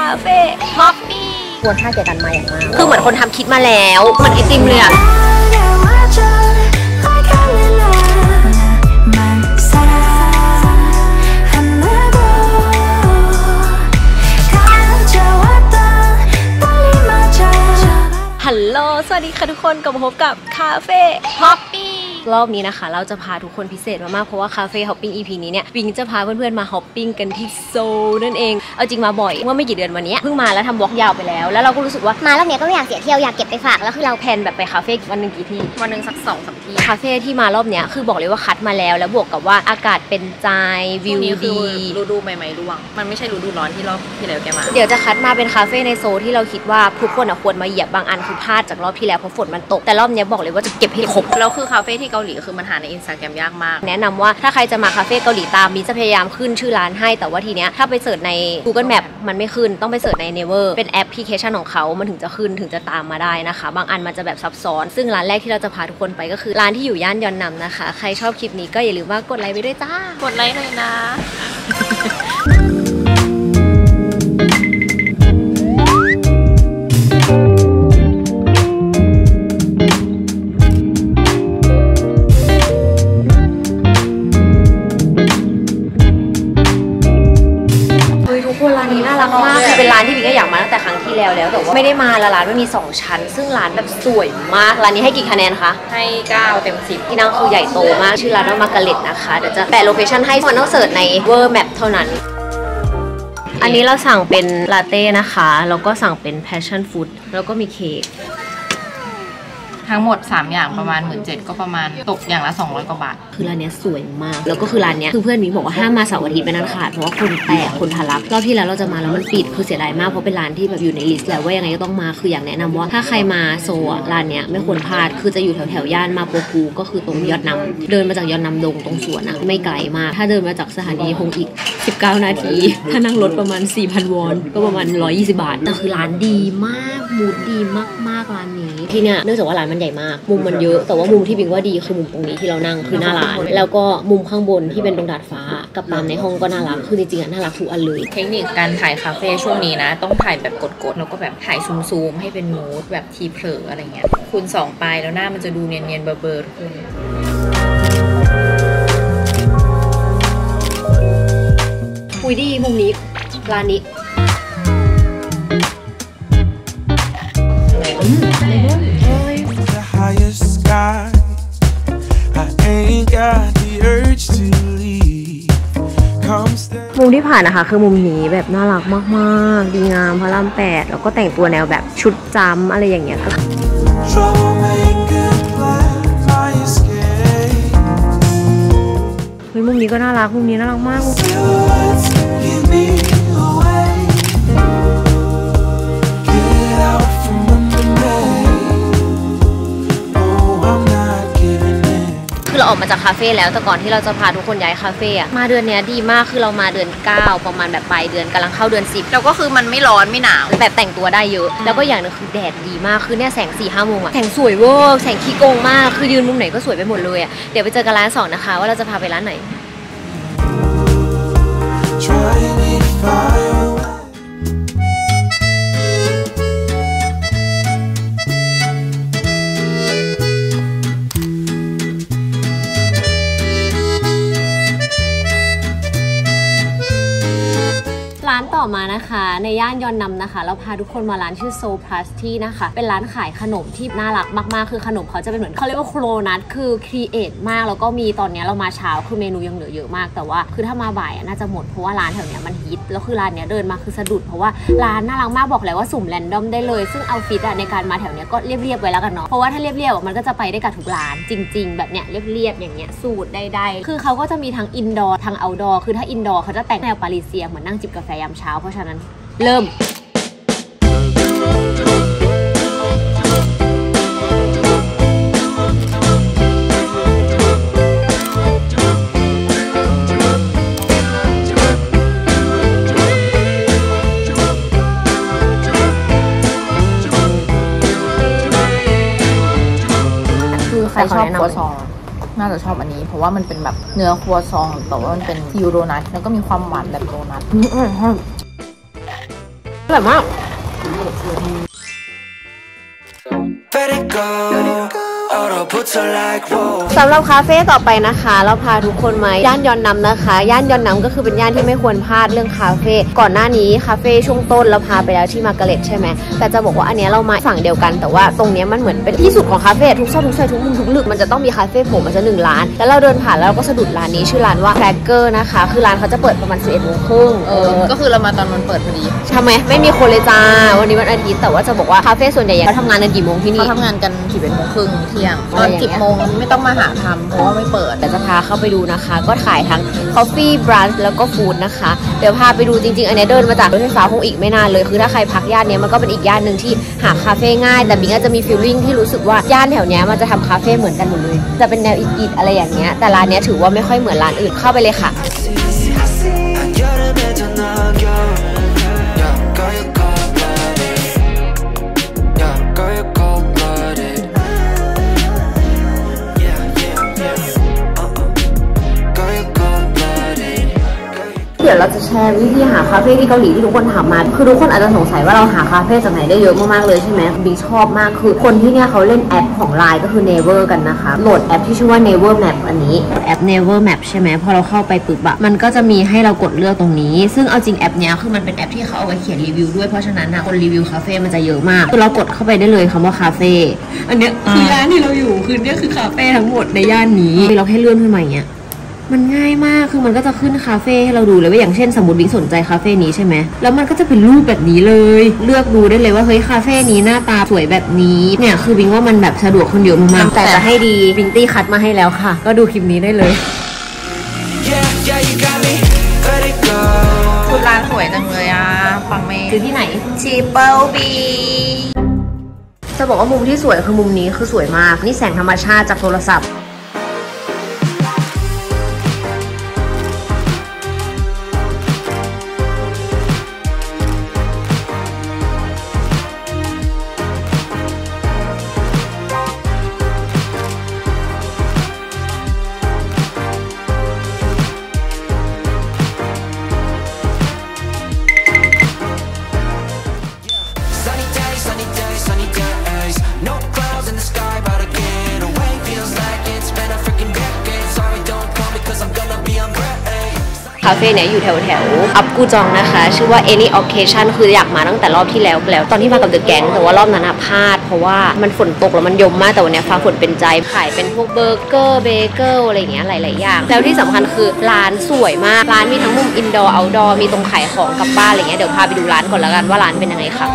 าเฟ่ฮอปปี้ควรท่าแกกันมาอย่างมากคือเหมือนคนทำคิดมาแล้วเหมือนไอติมเลยอะฮัลโหลสวัสดีค่ะทุกคนกลับมาพบกับคาเฟ่ฮอปปี้รอบนี้นะคะเราจะพาทุกคนพิเศษมากๆเพราะว่าคาเฟ่ฮอปปิ้ง EP นี้เนี่ยวิงจะพาเพื่อนๆมาฮอปปิ้งกันที่โซลนั่นเองเอาจริงมาบ่อยเมื่อไม่กี่เดือนวันนี้เพิ่งมาแล้วทำวอล์กยาวไปแล้วเราก็รู้สึกว่ามารอบนี้ก็ไม่อยากเสียเที่ยวอยากเก็บไปฝากแล้วคือเราแพลนแบบไปคาเฟ่วันนึงกี่ที่วันนึงสัก2-3ที่คาเฟ่ที่มารอบนี้คือบอกเลยว่าคัดมาแล้วบวกกับว่าอากาศเป็นใจวิวดีฤดูใหม่ๆร่วงมันไม่ใช่ฤดูร้อนที่รอบที่แล้วแกมาเดี๋ยวจะคัดมาเป็นคาเฟ่ในโซลที่เราคิดว่าทุกคนควรมาเหยียบบางอันคือพลาดจากรอบที่แล้วเพราะฝนมันตกแต่รอบนี้บอกเลยว่าจะเก็บให้ครบแล้วคือคาเฟ่ที่เกาหลีคือมันหาใน Instagram ยากมากแนะนำว่าถ้าใครจะมาคาเฟ่เกาหลีตามมิ้นจะพยายามขึ้นชื่อร้านให้แต่ว่าทีเนี้ยถ้าไปเสิร์ชใน Google Map มันไม่ขึ้นต้องไปเสิร์ชใน Naver เป็นแอปพลิเคชันของเขามันถึงจะขึ้นถึงจะตามมาได้นะคะบางอันมันจะแบบซับซ้อนซึ่งร้านแรกที่เราจะพาทุกคนไปก็คือร้านที่อยู่ย่านยอนนัมนะคะใครชอบคลิปนี้ก็อย่าลืมว่ากดไลค์ไปด้วยจ้ากดไลค์หน่อยนะร้านนี้น่ารักมากเป็นร้านที่วิงก็อยากมาตั้งแต่ครั้งที่แล้วแต่ว่าไม่ได้มาร้านไม่มี2ชั้นซึ่งร้านแบบสวยมากร้านนี้ให้กี่คะแนนคะให้9 เต็ม 10ที่นั่งคือใหญ่โตมากชื่อร้านว่ามาการ์เล็ตนะคะเดี๋ยวจะแปะโลเคชั่นให้มันต้องเสิร์ชใน World Map เท่านั้นอันนี้เราสั่งเป็นลาเต้นะคะแล้วก็สั่งเป็น passion fruit แล้วก็มีเค้กทั้งหมด3อย่างประมาณ 17,000 ก็ประมาณตกอย่างละ200 กว่าบาทคือร้านนี้สวยมากแล้วก็คือร้านนี้คือเพื่อนมิ้งบอกว่าห้ามมาเสาร์อาทิตย์เป็นอันขาดเพราะว่าคนแตกคนทะลักรอบที่แล้วเราจะมาแล้วมันปิดคือเสียดายมากเพราะเป็นร้านที่แบบอยู่ในลิสต์แล้วว่ายังไงก็ต้องมาคืออยากแนะนำว่าถ้าใครมาโซะร้านเนี้ยไม่ควรพลาดคือจะอยู่แถวย่านมาโปกูก็คือตรงยอดน้ำเดินมาจากยอดน้ำดงตรงสวนนะไม่ไกลมากถ้าเดินมาจากสถานีคงอีก19 นาทีถ้านั่งรถประมาณ 4,000 วอนก็ประมาณ120 บาทแต่คือร้านดีมากมูดดีมากๆร้านนี้ที่เนี่ยเนื่องจากว่าร้านมันใหญ่มากมุมมันเยอะแต่ว่ามุมที่บิงว่าดีคือมุมตรงนี้ที่เรานั่งคือหน้าร้านแล้วก็มุมข้างบนที่เป็นตรงดาดฟ้ากับปั๊มในห้องก็น่ารักคือจริงๆน่ารักทุกอันเลยเทคนิคการถ่ายคาเฟ่ช่วงนี้นะต้องถ่ายแบบกดๆแล้วก็แบบถ่ายซูมๆให้เป็นมูดแบบทีเผลออะไรเงี้ยคูณ2 ไปแล้วหน้ามันจะดูเนียนๆเบลอๆทุกคนคุยดีมุมนี้ร้านนี้มุมที่ผ่านนะคะคือมุมนี้แบบน่ารักมากๆดีงามพระราม 8แล้วก็แต่งตัวแนวแบบชุดจำอะไรอย่างเงี้ยก็เฮ้ยมุมนี้ก็น่ารักมุมนี้น่ารักมากเราออกมาจากคาเฟ่แล้วแต่ก่อนที่เราจะพาทุกคนย้ายคาเฟ่อะมาเดือนนี้ดีมากคือเรามาเดือน9ประมาณแบบปลายเดือนกำลังเข้าเดือน10แล้วก็คือมันไม่ร้อนไม่หนาวแบบแต่งตัวได้เยอะแล้วก็อย่างนึงคือแดดดีมากคือเนี่ยแสง 4-5 โมงอะแสงสวยเวอร์แสงขี้โกงมากคือยืนมุมไหนก็สวยไปหมดเลยอะเดี๋ยวไปเจอกันร้าน2นะคะว่าเราจะพาไปร้านไหนร้านต่อมานะคะในย่านยอนนัมนะคะเราพาทุกคนมาร้านชื่อโซพลัสที่นะคะเป็นร้านขายขนมที่น่ารักมากๆคือขนมเขาจะเป็นเหมือนเขาเรียกว่าโครนัทคือครีเอทมากแล้วก็มีตอนนี้เรามาเช้าคือเมนูยังเหลือเยอะมากแต่ว่าคือถ้ามาบ่ายน่าจะหมดเพราะว่าร้านแถวเนี้ยมันฮิตแล้วคือร้านเนี้ยเดินมาคือสะดุดเพราะว่าร้านน่ารักมากบอกเลยว่าสุ่มแรนดอมได้เลยซึ่งเอาฟิตในการมาแถวเนี้ยก็เรียบๆไว้แล้วกันเนาะเพราะว่าถ้าเรียบๆมันก็จะไปได้กับทุกร้านจริงๆแบบเนี้ยเรียบๆอย่างเงี้ยสูตรใดๆคือเขาก็จะมีทั้งอินดอร์ทั้งเอาท์ดอร์คือถ้าอินดอร์เขาจะแต่งแนวปารีเซียเหมือนนั่งจิบกาแฟยามเช้าเพราะฉะนั้นเริ่มคือใครชอบครัวซองน่าจะชอบอันนี้เพราะว่ามันเป็นแบบเนื้อครัวซองแต่ว่ามันเป็นฟิวโดนัทแล้วก็มีความหวานแบบโดนัทแบบว่าสำหรับคาเฟ่ต่อไปนะคะเราพาทุกคนมาย่านยอนนำนะคะย่านยอนนำก็คือเป็นย่านที่ไม่ควรพลาดเรื่องคาเฟ่ก่อนหน้านี้คาเฟ่ช่วงต้นเราพาไปแล้วที่มาร์กาเร็ตใช่ไหมแต่จะบอกว่าอันนี้เรามาฝั่งเดียวกันแต่ว่าตรงนี้มันเหมือนเป็นที่สุดของคาเฟ่ทุกซอกทุกซอยทุกมุมทุกลึกมันจะต้องมีคาเฟ่โผล่มาจะ1 ร้านแล้วเราเดินผ่านแล้วเราก็สะดุดร้านนี้ชื่อร้านว่าแครกเกอร์นะคะคือร้านเขาจะเปิดประมาณ11:30ก็คือเรามาตอนมันเปิดพอดีทำไมไม่มีคนเลยจ้าวันนี้วันอาทิตย์แต่ว่าจะบอกว่าคาเฟ่ส่วนใหญ่เขาทำงานกันกี่โมงที่นี่เขาทำงานกัน11:30 เที่ยงตอน10 โมงไม่ต้องมาหาทำเพราะว่าไม่เปิดแต่จะพาเข้าไปดูนะคะก็ถ่ายทั้ง Coffee Brunch แล้วก็ฟู้ดนะคะเดี๋ยวพาไปดูจริงๆอันนี้เดินมาจากรถไฟฟ้าคงอีกไม่นานเลยคือถ้าใครพักย่านนี้มันก็เป็นอีกย่านหนึ่งที่หาคาเฟ่ง่ายแต่บิงอาจจะมีฟีลลิ่งที่รู้สึกว่าย่านแถวนี้มันจะทำคาเฟ่เหมือนกันหมดเลยจะเป็นแนวอิดๆอะไรอย่างเงี้ยแต่ร้านนี้ถือว่าไม่ค่อยเหมือนร้านอื่นเข้าไปเลยค่ะเดี๋ยวเราจะแชร์วิธีหาคาเฟ่ที่เกาหลีที่ทุกคนถามมาคือทุกคนอาจจะสงสัยว่าเราหาคาเฟ่จากไหนได้เยอะมากๆเลยใช่ไหมบิงชอบมากคือคนที่เนี่ยเขาเล่นแอปของ LINE ก็คือ Naver กันนะคะโหลดแอปที่ชื่อว่า Naver Map อันนี้แอป Naver Map ใช่ไหมพอเราเข้าไปปุ๊บอะมันก็จะมีให้เรากดเลือกตรงนี้ซึ่งเอาจริงแอปเนี้ยคือมันเป็นแอปที่เขาเอาไว้เขียนรีวิวด้วยเพราะฉะนั้นคนรีวิวคาเฟ่มันจะเยอะมากคือเรากดเข้าไปได้เลยคำว่าคาเฟ่อันเนี้ยคือย่านที่เราอยู่คือเนี่ยคือคาเฟ่ทั้งหมดในย่านนี้เราแค่เลื่อนขึ้นมาอย่างเงี้ยมันง่ายมากคือมันก็จะขึ้นคาเฟ่ให้เราดูเลยว่าอย่างเช่นสมมติบิ๊กสนใจคาเฟ่นี้ใช่ไหมแล้วมันก็จะเป็นรูปแบบนี้เลยเลือกดูได้เลยว่าเฮ้ยคาเฟ่นี้หน้าตาสวยแบบนี้เนี่ยคือบิ๊กว่ามันแบบสะดวกคนเยอะมากแต่จะให้ดีบิ๊กตี้คัดมาให้แล้วค่ะก็ดูคลิปนี้ได้เลยชุดร้านสวยจังเลยอ่ะปังเมย์คือที่ไหนชีเปิลบีจะบอกว่ามุมที่สวยคือมุมนี้คือสวยมากนี่แสงธรรมชาติจากโทรศัพท์คาเฟ่เนี่ยอยู่แถวอัปกูจองนะคะชื่อว่า Any Occasion คืออยากมาตั้งแต่รอบที่แล้วตอนที่มากับเดอะแก๊งแต่ว่ารอบนั้นพลาดเพราะว่ามันฝนตกแล้วมันยมมากแต่วันนี้ฟ้าฝนเป็นใจขายเป็นพวกเบอร์เกอร์เบเกิลอะไรอย่างเงี้ยหลายๆอย่างแล้วที่สำคัญคือร้านสวยมากร้านมีทั้งมุมอินดอร์เอาท์ดอร์มีตรงขายของกลับบ้านอะไรเงี้ยเดี๋ยวพาไปดูร้านก่อนแล้วกันว่าร้านเป็นยังไงค่ะ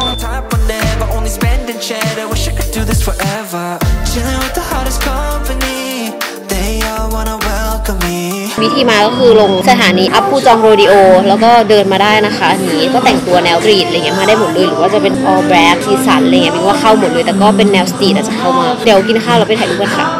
วิธีมาก็คือลงสถานีอัปปูจองโรดิโอแล้วก็เดินมาได้นะคะนี้ก็แต่งตัวแนวสตรีทอะไรเงี้ยมาได้หมดเลยหรือว่าจะเป็น all black สีสันอะไรเงี้ยเป็นว่าเข้าหมดเลยแต่ก็เป็นแนวสตรีทอาจจะเข้ามาเดี๋ยวกินข้าวเราไปถ่ายรูปกันค่ะ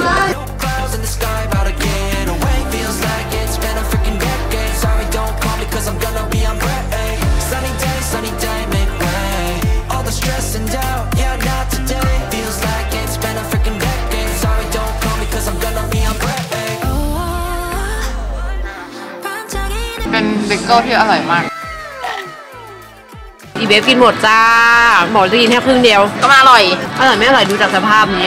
เป็นเบเกิลที่อร่อยมากอีเบฟกินหมดจ้าบอกจะกินแค่ครึ่งเดียวก็มาอร่อยไม่อร่อยดูจากสภาพนี้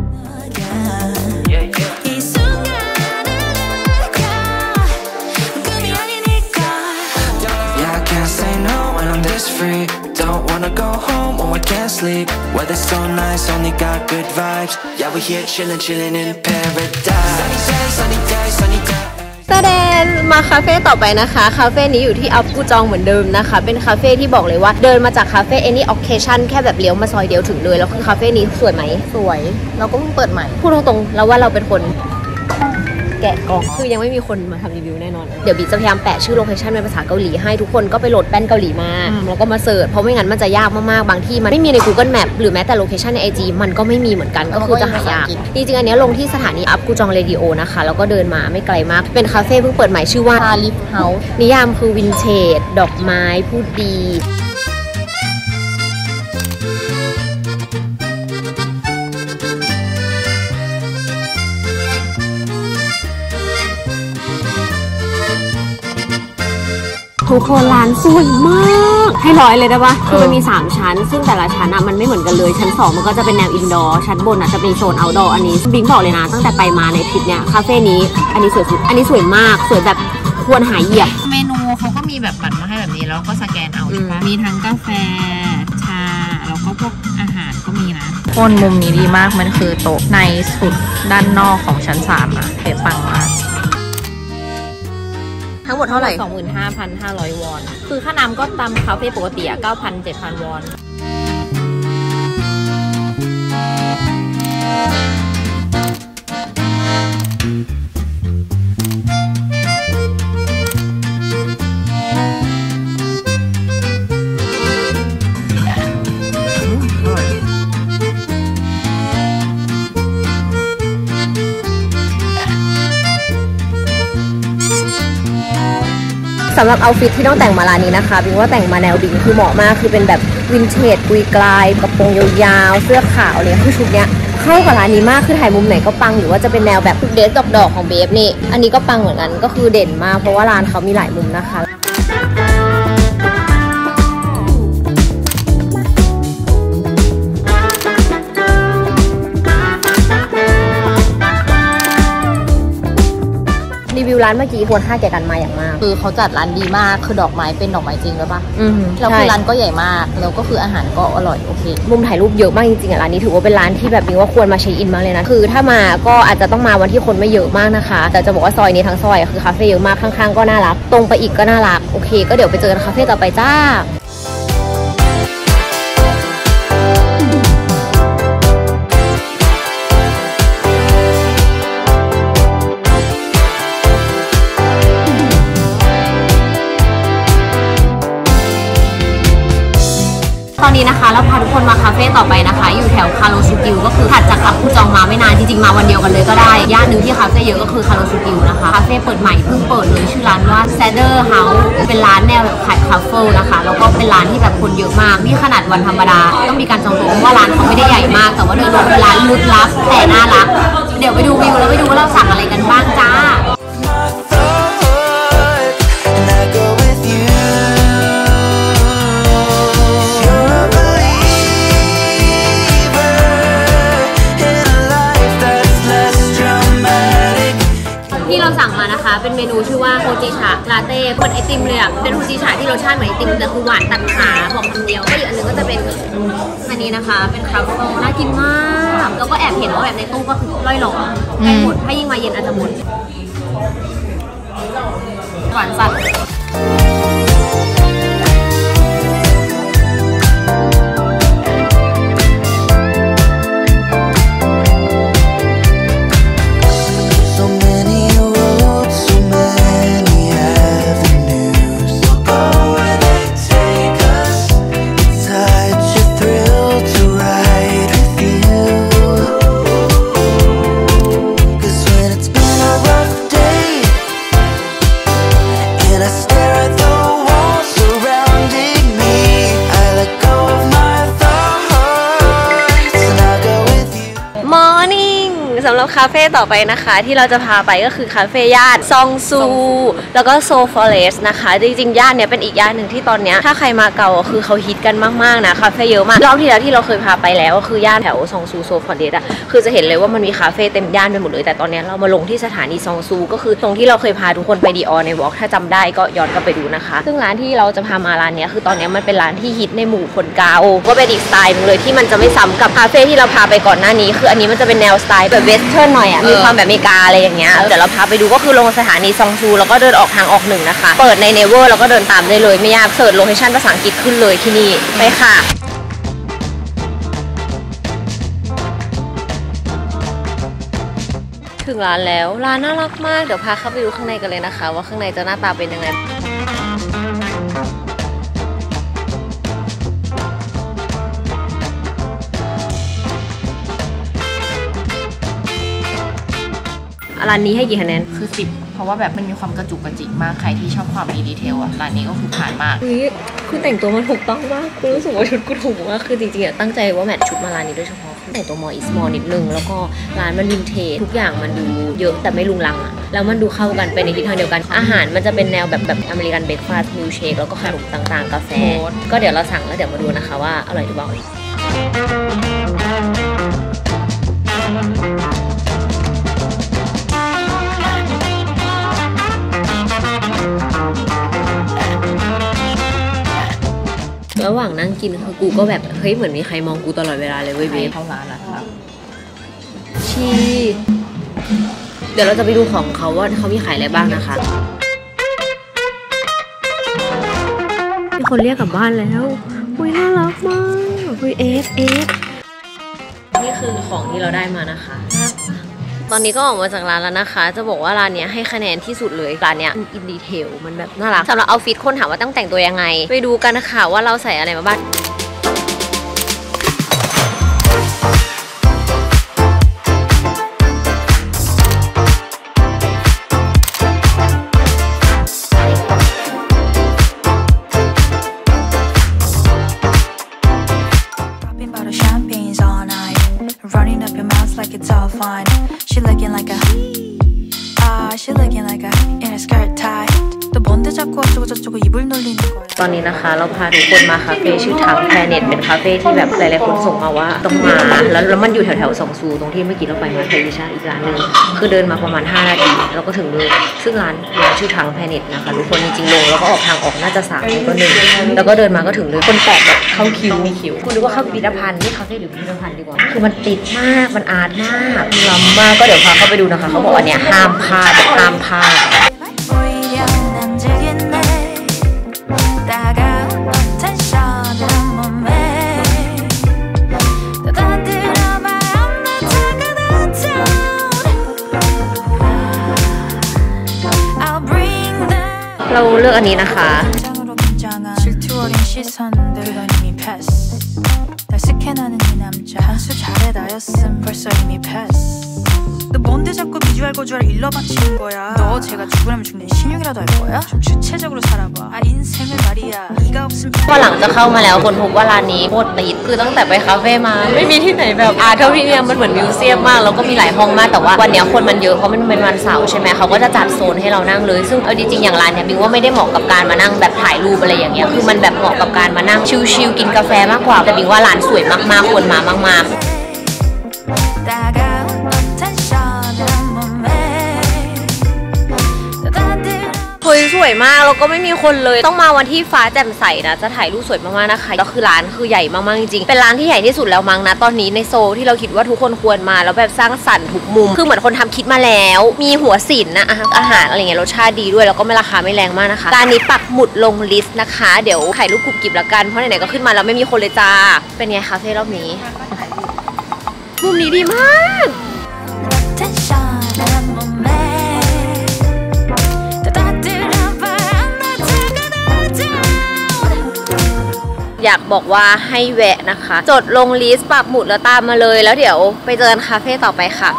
Don't wanna go home or I can't sleep Weather's so nice, only got good vibes Yeah, we here chillin' in paradise Sunny day, sunny day, sunny dayแสดงมาคาเฟ่ต่อไปนะคะคาเฟ่นี้อยู่ที่อัปกูจองเหมือนเดิมนะคะเป็นคาเฟ่ที่บอกเลยว่าเดินมาจากคาเฟ่ Any Occasion แค่แบบเลี้ยวมาซอยเดียวถึงเลยแล้วคือคาเฟ่นี้สวยไหมสวยเราก็เพิ่งเปิดใหม่พูดตรงๆแล้วว่าเราเป็นคนแกะกล่องคือยังไม่มีคนมาทำรีวิวแน่นอนเดี๋ยวบีจะพยายามแปะชื่อโลเคชั่นเป็นภาษาเกาหลีให้ทุกคนก็ไปโหลดแป้นเกาหลีมาแล้วก็มาเสิร์ชเพราะไม่งั้นมันจะยากมากๆบางที่มันไม่มีใน Google Map หรือแม้แต่โลเคชั่นใน IG มันก็ไม่มีเหมือนกันก็คือจะหายากจริงๆอันนี้ลงที่สถานีอัปกูจองเรดิโอนะคะแล้วก็เดินมาไม่ไกลมากเป็นคาเฟ่เพิ่งเปิดใหม่ชื่อว่า Live House นิยามคือวินเทจดอกไม้พูดดีทุทุกคนร้านสวยมากให้ร้อยเลยได้ปะคือมันมี3ชั้นซึ่งแต่ละชั้นมันไม่เหมือนกันเลยชั้น2มันก็จะเป็นแนวอินดอร์ชั้นบนจะเป็นโซนเอาท์ดอร์อันนี้บิงบอกเลยนะตั้งแต่ไปมาในทริปเนี้ยคาเฟ่นี้อันนี้สวยสุดอันนี้สวยมากสวยแบบควรหาเหยียบเมนูเขาก็มีแบบบัตรมาให้แบบนี้แล้วก็สแกนเอาใช่ปะมีทั้งกาแฟชาแล้วก็พวกอาหารก็มีนะคนมุมนี้ดีมากมันคือโต๊ะในสุดด้านนอกของชั้น3นะเก๋ปังมากทั้งหมดเท่าไหร่ 25,500 วอนคือค่าน้ำก็ตามคาเฟ่ปกติ9,000-7,000 วอนสำหรับเอาฟิตที่ต้องแต่งมาร้านนี้นะคะบิงว่าแต่งมาแนวบิงคือเหมาะมากคือเป็นแบบวินเทจกุยกลายกระโปรงยาวๆเสื้อขาวเลยคือชุดเนี้ยเข้ากับร้านนี้มากคือถ่ายมุมไหนก็ปังหรือว่าจะเป็นแนวแบบเดรสดอกๆของเบฟนี่อันนี้ก็ปังเหมือนกันก็คือเด่นมากเพราะว่าร้านเขามีหลายมุมนะคะรีวิวร้านเมื่อกี้ควรค่าแก่กันมาอย่างมากคือเขาจัดร้านดีมากคือดอกไม้เป็นดอกไม้จริงหรือปะแล้วคือร้านก็ใหญ่มากแล้วก็คืออาหารก็อร่อยโอเคมุมถ่ายรูปเยอะมากจริงๆร้านนี้ถือว่าเป็นร้านที่แบบนี้ว่าควรมาเช็คอินมากเลยนะคือถ้ามาก็อาจจะต้องมาวันที่คนไม่เยอะมากนะคะแต่จะบอกว่าซอยนี้ทั้งซอยคือคาเฟ่เยอะมากข้างๆก็น่ารักตรงไปอีกก็น่ารักโอเคก็เดี๋ยวไปเจอกันคาเฟ่ต่อไปจ้าตอนนี้นะคะเราพาทุกคนมาคาเฟ่ต่อไปนะคะอยู่แถวคาโรซูกิวก็คือถัดจากขับคูจองมาไม่นานจริงๆมาวันเดียวกันเลยก็ได้ย่านหนึ่งที่คาเฟ่เยอะก็คือคาโรซูกิวนะคะคาเฟ่เปิดใหม่เพิ่งเปิดเลยชื่อร้านว่า Cedar House เป็นร้านแนวแบบขายคาเฟ่นะคะแล้วก็เป็นร้านที่แบบคนเยอะมากนี่ขนาดวันธรรมดาต้องมีการจองตัวเพราะว่าร้านเขาไม่ได้ใหญ่มากแต่ว่าโดยรวมเป็นร้านลึกลับแต่น่ารักเดี๋ยวไปดูวิวแล้วไปดูว่าเราสั่งอะไรกันบ้างจ้าสั่งมานะคะเป็นเมนูชื่อว่าโฮจิชะลาเต้เป็นไอติมเลยอ่ะเป็นโฮจิชะที่รสชาติเหมือนไอติมแต่คือหวานตัดขาบอกคำเดียวก็อีกอันนึงก็จะเป็นอันนี้นะคะเป็นครัฟเฟิลน่ากินมากแล้วก็แอบเห็นว่าแบบในตู้ก็คือร่อยหลอใกล้หมดถ้ายิ่งมาเย็นอาจจะหมดหวานสัตว์ สำหรับคาเฟ่ต่อไปนะคะที่เราจะพาไปก็คือคาเฟ่ย่านซองซูแล้วก็โซฟอเรสนะคะจริงๆย่านเนี้ยเป็นอีกย่านหนึ่งที่ตอนเนี้ยถ้าใครมาเก่าคือเขาฮิตกันมากๆนะคาเฟ่เยอะมากรอบที่แล้วที่เราเคยพาไปแล้วก็คือย่านแถวซองซูโซฟอเรสอะคือจะเห็นเลยว่ามันมีคาเฟ่เต็มย่านไปหมดเลยแต่ตอนนี้เรามาลงที่สถานีซองซูก็คือตรงที่เราเคยพาทุกคนไปดีออในวอล์กถ้าจำได้ก็ย้อนกลับไปดูนะคะซึ่งร้านที่เราจะพามาร้านนี้คือตอนนี้มันเป็นร้านที่ฮิตในหมู่คนเก่าก็เป็นอีกสไตล์นึงเลยที่มันจะไม่ซ้ำกับคาเฟ่ที่เราพาไปก่อนหน้านี้คืออันนี้มันจะเป็นแนวสไตล์แบบเวสเทิร์นหน่อยอะมีความแบบอเมริกาอะไรอย่างเงี้ยเดี๋ยวเราพาไปดูก็คือลงสถานีซองซูแล้วก็เดินออกทางออก1นะคะเปิดในเนเวอร์แล้วก็เดินตามได้เลยไม่ยากเสิร์ชโลเคชั่นภาษาอังกฤษขึ้นเลยที่นี่ไปค่ะถึงร้านแล้วร้านน่ารักมากเดี๋ยวพาเข้าไปดูข้างในกันเลยนะคะว่าข้างในจะหน้าตาเป็นยังไงร้านนี้ให้กี่คะแนนคือ10เพราะว่าแบบมันมีความกระจุกกระจิกมากใครที่ชอบความมีดีเทลอะร้านนี้ก็คือผ่านมากคือแต่งตัวมันถูกต้องมากคือรู้สึกว่าชุดกูถูกมากคือจริงๆตั้งใจว่าแมทชุดมาร้านนี้โดยเฉพาะแต่งตัวมออิสมอนิดนึงแล้วก็ร้านมันวินเทจทุกอย่างมันดูเยอะแต่ไม่ลุงลังอะแล้วมันดูเข้ากันไปในทิศทางเดียวกันอาหารมันจะเป็นแนวแบบอเมริกันเบรคฟาสต์มิลค์เชคแล้วก็ขนมต่างๆกาแฟก็เดี๋ยวเราสั่งแล้วเดี๋ยวมาดูนะคะว่าอร่อยหรือเปล่าระหว่างนั่งกินคือกูก็แบบเฮ้ยเหมือนมีใครมองกูตลอดเวลาเลยเว้ยเบฟเข้าร้านแล้วครับชีเดี๋ยวเราจะไปดูของเขาว่าเขามีขายอะไรบ้างนะคะมีคนเรียกกลับบ้านแล้วอุ้ยน่ารักมากอุ้ยเอฟนี่คือของที่เราได้มานะคะตอนนี้ก็ออกมาจากร้านแล้วนะคะจะบอกว่าร้านนี้ให้คะแนนที่สุดเลยร้านนี้อินดีเทลมันแบบน่ารักสำหรับเอาฟิตคนถามว่าต้องแต่งตัวยังไงไปดูกันนะคะว่าเราใส่อะไรมาบ้าง She looking like a she looking like a in a skirt tie 또 뭔데 자꾸 어쩌고 저쩌고 입을 놀리는 거야 ตอนนี้นะคะเราพาทุกคนมาคาเฟ่ชื่อทางแพลเน็ตเป็นคาเฟ่ที่แบบหลายๆคนส่งมาว่าต้องมาแล้วมันอยู่แถวๆสองซูตรงที่เมื่อกี้เราไปมาไทยดิชาอีกร้านนึงคือเดินมาประมาณ5 นาทีแล้วก็ถึงเลยซึ่งร้านชื่อทางแพลเน็ตนะคะทุกคนจริงๆลงแล้วก็ออกทางออกน่าจะ3แล้วก็1แล้วก็เดินมาก็ถึงเลยคนแปลกแบบเข้าคิวมีคิวคุณดูว่าเข้าพิพิธภัณฑ์นี่คาเฟ่หรือพิพิธภัณฑ์ดีกว่าคือมันติดมากมันอาร์ตมากล้ำมากก็เดี๋ยวพาเข้าไปดูนะคะเขาบอกว่าเนี่ยห้ามพลาดห้ามพลาดเราเลือกอันนี้นะคะ 너 뭔데 자꾸 비주얼 고주얼 일러바치는 거야 너 제가 죽으려면 죽는 신용이라도 할 거야? 좀 주체적으로 살아봐 아 인생을 말이야 네가 없으면 พอหลังจะเข้ามาแล้วคนพบว่าร้านนี้โคตรติดคือตั้งแต่ไปคาเฟ่มาไม่มีที่ไหนแบบเท่าที่เนี่ยมันเหมือนมิวเซียมมากแล้วก็มีหลายห้องมากแต่ว่าวันนี้คนมันเยอะเพราะมันเป็นวันเสาร์ใช่ไหมเขาก็จะจัดโซนให้เรานั่งเลยซึ่งเอาจริงๆอย่างร้านเนี่ยบิงว่าไม่ได้เหมาะกับการมานั่งแบบถ่ายรูปอะไรอย่างเงี้ยคือมันแบบเหมาะกับการมานั่งชิลๆกินกาแฟมากกว่าแต่บิงว่าร้านสวยมากๆควรมามากๆเฮ้ยสวยมากแล้วก็ไม่มีคนเลยต้องมาวันที่ฟ้าแจ่มใสนะจะถ่ายรูปสวยมากๆนะคะแล้วคือร้านคือใหญ่มากๆจริงๆเป็นร้านที่ใหญ่ที่สุดแล้วมั้งนะตอนนี้ในโซลที่เราคิดว่าทุกคนควรมาแล้วแบบสร้างสรรค์ทุกมุมคือเหมือนคนทำคิดมาแล้วมีหัวศิลป์นะอาหารอะไรเงี้ยรสชาติดีด้วยแล้วก็ไม่ราคาไม่แรงมากนะคะร้านนี้ปักหมุดลงลิสต์นะคะเดี๋ยวถ่ายรูปกรุบกริบละกันเพราะไหนๆก็ขึ้นมาแล้วไม่มีคนเลยจ้าเป็นไงคาเฟ่รอบนี้มุมนี้ดีมากอยากบอกว่าให้แวะนะคะจดลงลิสต์ปักหมุดแล้วตามมาเลยแล้วเดี๋ยวไปเจอกันคาเฟ่ต่อไปค่ะ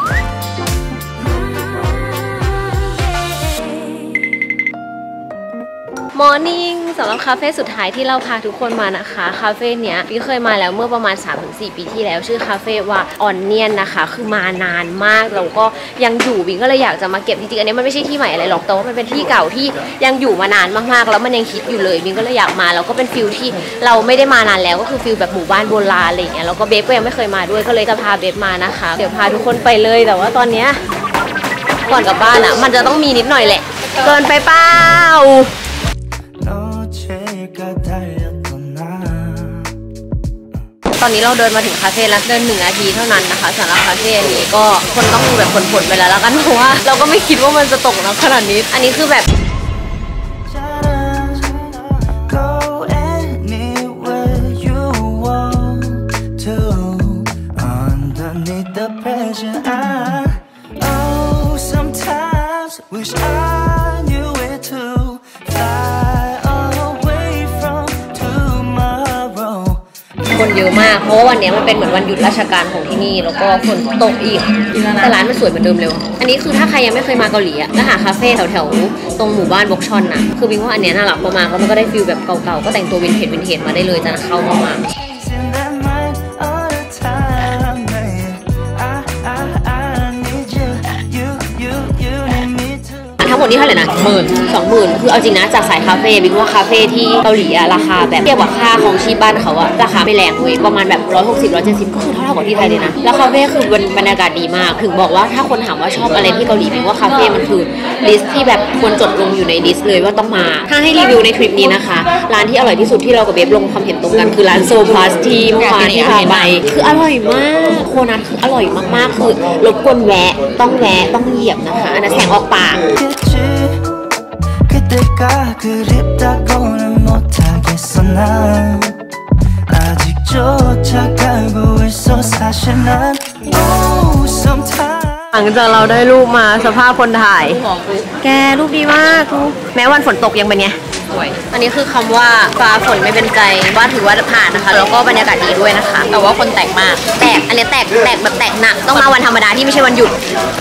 มอร์นิ่งสำหรับคาเฟ่สุดท้ายที่เราพาทุกคนมานะคะคาเฟ่เนี้ยพี่เคยมาแล้วเมื่อประมาณ 3-4 ปีที่แล้วชื่อคาเฟ่ว่าออนเนียนนะคะคือมานานมากแล้วก็ยังอยู่บิงก็เลยอยากจะมาเก็บจริงๆอันนี้มันไม่ใช่ที่ใหม่อะไรหรอกแต่ว่ามันเป็นที่เก่าที่ยังอยู่มานานมากๆแล้วมันยังคิดอยู่เลยบิงก็เลยอยากมาแล้วก็เป็นฟิลที่เราไม่ได้มานานแล้วก็คือฟิลแบบหมู่บ้านโบราณอะไรอย่างเงี้ยแล้วก็เบฟก็ยังไม่เคยมาด้วยก็เลยจะพาเบฟมานะคะเดี๋ยวพาทุกคนไปเลยแต่ว่าตอนเนี้ยก่อนกลับบ้านอ่ะมันจะต้องมีนิดหน่อยแหละเกินไปเปล่าตอนนี้เราเดินมาถึงคาเฟ่แล้วเดิน1 นาทีเท่านั้นนะคะสำหรับคาเฟ่นี้ก็คนต้องแบบผลไปแล้วกันเพราะว่าเราก็ไม่คิดว่ามันจะตกนะขนาดนี้อันนี้คือแบบคนเยอะมากเพราะว่าวันนี้มันเป็นเหมือนวันหยุดราชการของที่นี่แล้วก็ฝนตกอีกแต่ร้านมันสวยเหมือนเดิมเลยอันนี้คือถ้าใครยังไม่เคยมาเกาหลีอะแล้วหาคาเฟ่แถวๆตรงหมู่บ้านบกชอนนะคือบิงว่าอันนี้น่ารักมากๆแล้วมันก็ได้ฟิลแบบเก่าๆก็แต่งตัววินเทจมาได้เลยจะเข้ามากๆคนที่เท่าไหร่นะ20,000คือเอาจริงนะจากสายคาเฟ่บิ๊กว่าคาเฟ่ที่เกาหลีอะราคาแบบเทียบกับค่าของชีพบ้านเขาอะราคาไม่แรงเลยประมาณแบบ160-170ก็คือเท่ากับที่ไทยเลยนะแล้วคาเฟ่คือบรรยากาศดีมากถึงบอกว่าถ้าคนถามว่าชอบอะไรที่เกาหลีบิ๊กว่าคาเฟ่มันคือลิสต์ที่แบบควรจดลงอยู่ในลิสต์เลยว่าต้องมาถ้าให้รีวิวในทริปนี้นะคะร้านที่อร่อยที่สุดที่เรากับเบฟลงความเห็นตรงกันคือร้านโซพลัสที่เมื่อวานที่พาไปคืออร่อยมากโคนัทคืออร่อยมากๆคือรบกวนแวะต้องเหยียบนะคะอันนั้นแสงออกปาก 그때가 그립다고는 못하겠어 난 아직조차 가고 있어 사실 난 Oh sometimes หลังจากเราได้รูปมาสภาพคนถ่ายแกรูปดีมากแม้วันฝนตกยังเป็นไงสวยอันนี้คือคำว่าฟ้าฝนไม่เป็นใจว่าถือว่าผ่านนะคะแล้วก็บรรยากาศดีด้วยนะคะแต่ว่าคนแตกมากอันนี้แตกแบบแตกหนักต้องมาวันธรรมดาที่ไม่ใช่วันหยุด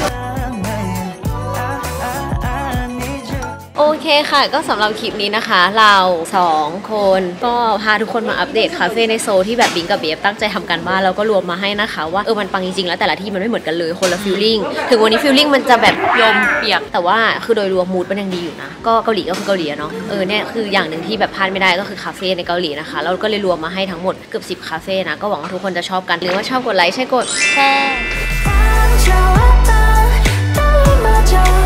โอเคค่ะก็สำหรับคลิปนี้นะคะเรา2คนก็พาทุกคนมาอัปเดตคาเฟ่ในโซลที่แบบบิงกับเบฟตั้งใจทำกันบ้านแล้วก็รวมมาให้นะคะว่ามันปังจริงๆแล้วแต่ละที่มันไม่เหมือนกันเลยคนละฟีลลิ่งถึงวันนี้ฟีลลิ่งมันจะแบบลมเปียกแต่ว่าคือโดยรวมมูดมันยังดีอยู่นะก็เกาหลีก็คือเกาหลีเนาะเนี่ยคืออย่างหนึ่งที่แบบพลาดไม่ได้ก็คือคาเฟ่ในเกาหลีนะคะเราก็เลยรวมมาให้ทั้งหมดเกือบ10คาเฟ่นะก็หวังว่าทุกคนจะชอบกันหรือว่าชอบกดไลค์ใช่กดแชร์